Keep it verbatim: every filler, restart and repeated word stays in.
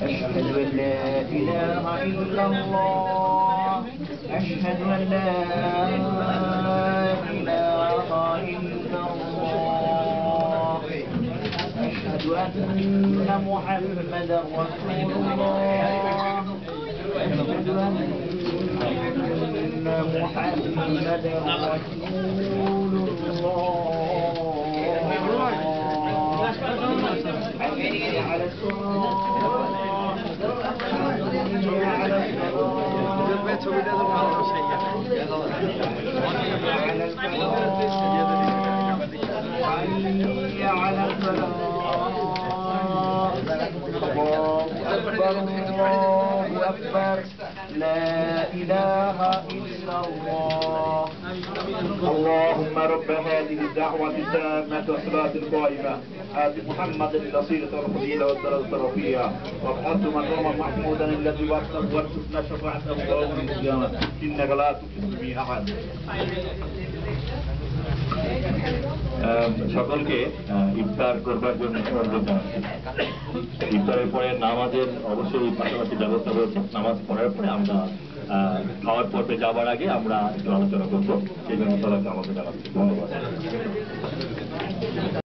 أشهد أن لا إله إلا الله أشهد أن لا إله إلا الله أشهد أن محمدا رسول الله أشهد أن محمدا رسول الله حي على الصلاة حي على حي على الفلاح الله أكبر الله أكبر لا إله إلا الله. اللهم رب هذه الدعوة التامة والصلاة القائمة آت محمد الوسيلة والفضيلة والدرجة الرفيعة وابعثه مقاما محمودا الذي وعدته وارزقنا شفاعته يوم القيامة إنك لا تخلف الميعاد. সকলকে ইফতার করবার জন্য অনুরোধ জানাচ্ছি। ইফতারের পরে নামাজের অবশ্যই পাশাপাশি ব্যবস্থা রয়েছে। নামাজ পড়ার পরে আমরা খাওয়ার পর্বে যাবার আগে আমরা একটু আলোচনা করবো, সেই জন্য সবাইকে আমাকে জানাচ্ছি। ধন্যবাদ।